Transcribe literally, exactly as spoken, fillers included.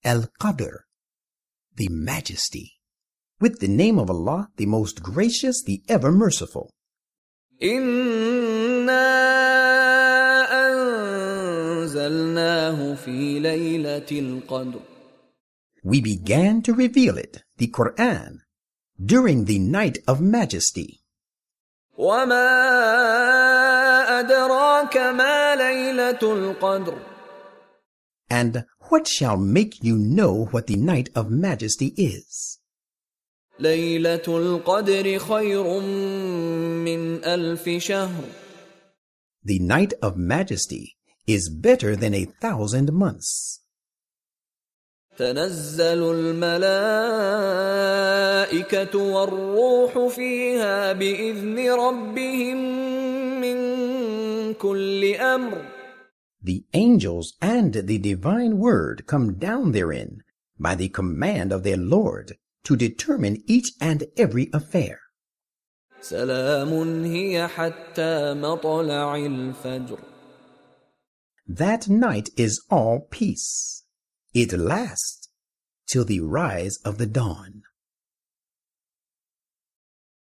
Al-Qadr, the Majesty. With the name of Allah, the most gracious, the ever merciful. إِنَّا أَنزَلْنَاهُ فِي لَيْلَةِ الْقَدْرِ. We began to reveal it, the Quran, during the night of majesty. وَمَا أَدْرَاكَ مَا لَيْلَةُ الْقَدْرِ. And what shall make you know what the night of majesty is? لَيْلَةُ الْقَدْرِ خَيْرٌ مِّنْ أَلْفِ شَهْرٍ. The night of majesty is better than a thousand months. تنزل الملائكة والروح فيها بإذن ربهم من كل أمر. The angels and the divine word come down therein by the command of their Lord to determine each and every affair. سلام هي حتى مطلع الفجر. That night is all peace. It lasts till the rise of the dawn.